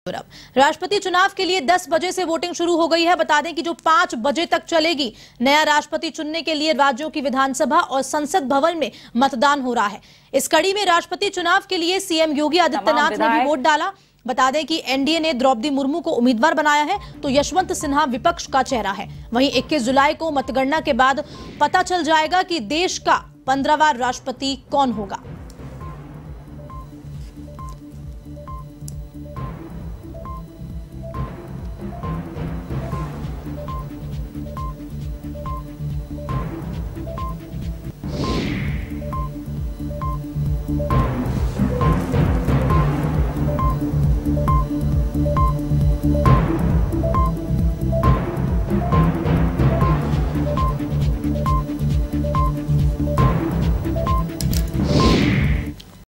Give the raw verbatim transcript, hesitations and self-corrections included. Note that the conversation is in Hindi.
राष्ट्रपति चुनाव के लिए दस बजे से वोटिंग शुरू हो गई है। बता दें कि जो पांच बजे तक चलेगी। नया राष्ट्रपति चुनने के लिए राज्यों की विधानसभा और संसद भवन में मतदान हो रहा है। इस कड़ी में राष्ट्रपति चुनाव के लिए सीएम योगी आदित्यनाथ ने भी वोट डाला। बता दें कि एनडीए ने द्रौपदी मुर्मू को उम्मीदवार बनाया है, तो यशवंत सिन्हा विपक्ष का चेहरा है। वहीं इक्कीस जुलाई को मतगणना के बाद पता चल जाएगा कि देश का पंद्रहवां राष्ट्रपति कौन होगा।